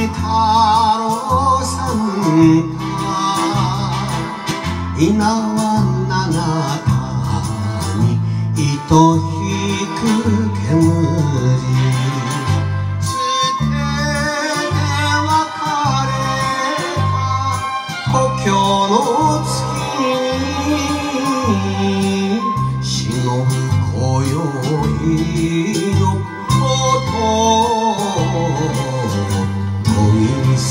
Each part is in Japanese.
太郎さん稲は七谷糸引く煙捨てて別れた故郷の月に忍ぶ今宵の音恋す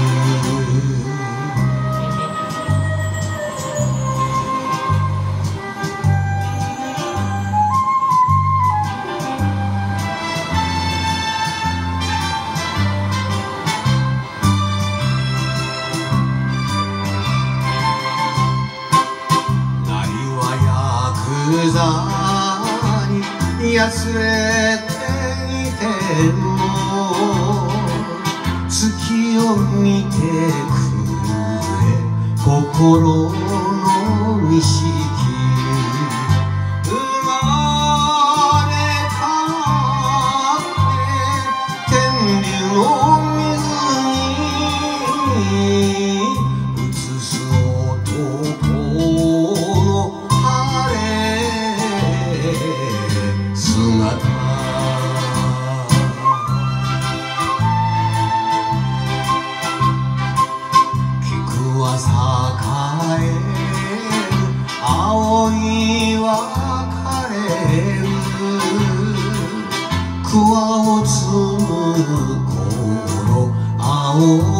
無残にやつれていても月を見てくれ心の錦生まれ変わって天竜の水に映す男栄える青い別れる桑を摘む頃青